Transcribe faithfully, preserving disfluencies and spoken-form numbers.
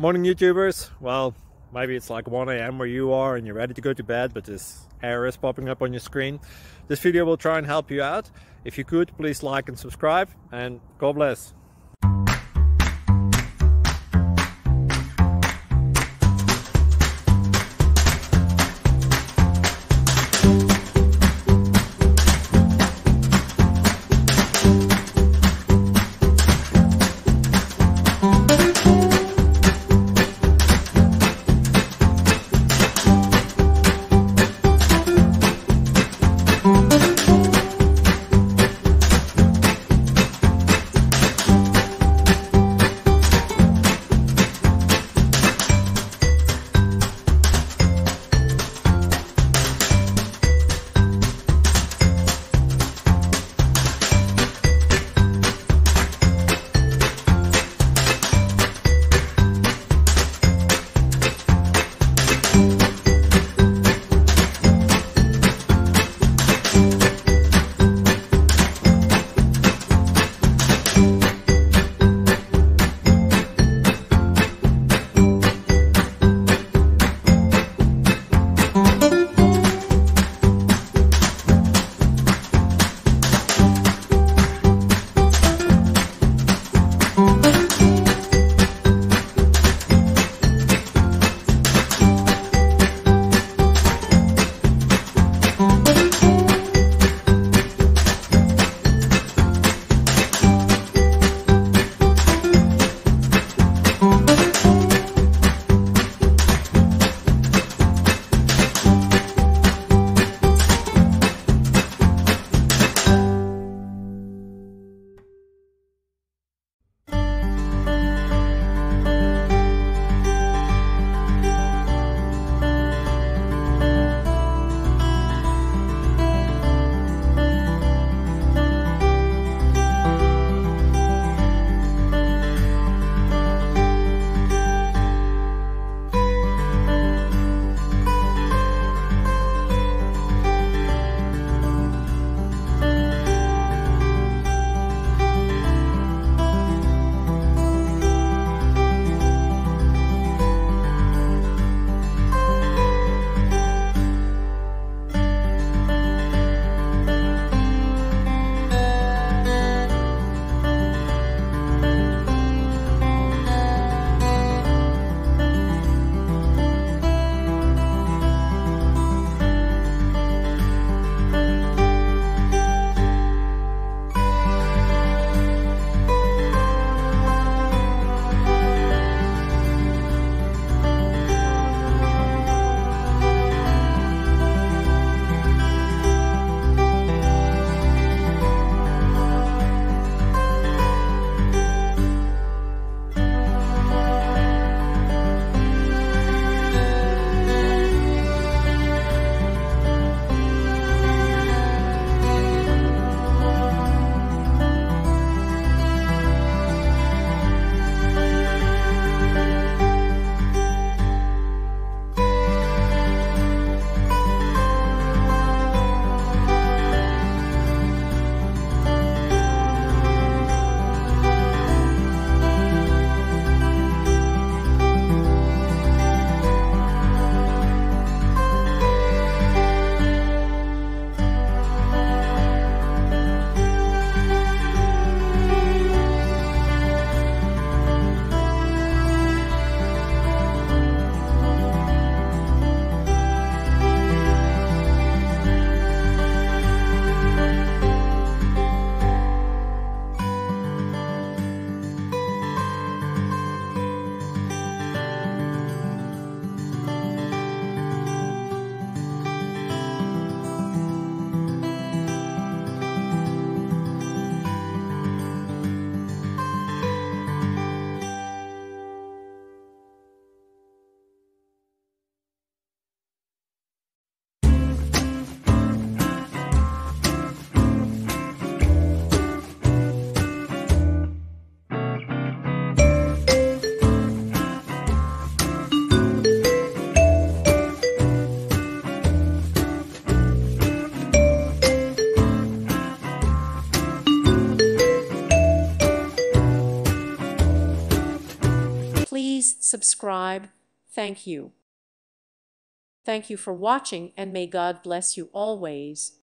Morning YouTubers. Well, maybe it's like one A M where you are and you're ready to go to bed, but this error is popping up on your screen. This video will try and help you out. If you could, please like and subscribe, and God bless. Please subscribe. Thank you. Thank you for watching, and may God bless you always.